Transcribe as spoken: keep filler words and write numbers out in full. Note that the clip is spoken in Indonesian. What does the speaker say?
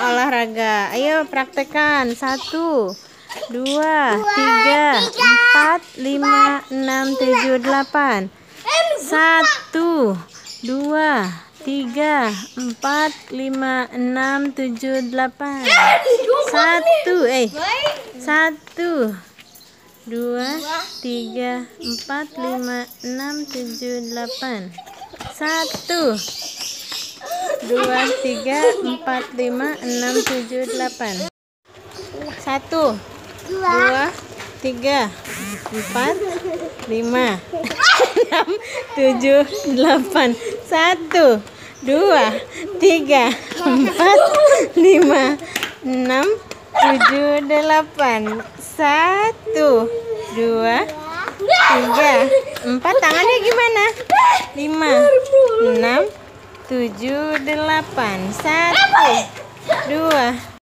olahraga. Ayo praktekkan. Satu, dua, tiga, empat, lima, enam, tujuh, delapan. Satu, dua, tiga, empat, lima, enam, tujuh, delapan. Satu, eh, satu, dua, tiga, empat, lima, enam, tujuh, delapan. Satu, dua, tiga, empat, lima, enam, tujuh, delapan. Satu, dua, tiga, empat, lima, enam, tujuh, delapan. Satu, dua, tiga, empat, lima, enam, tujuh, delapan. Satu, dua, tiga, empat. Tangannya gimana? Lima, enam, tujuh, delapan. Satu, dua.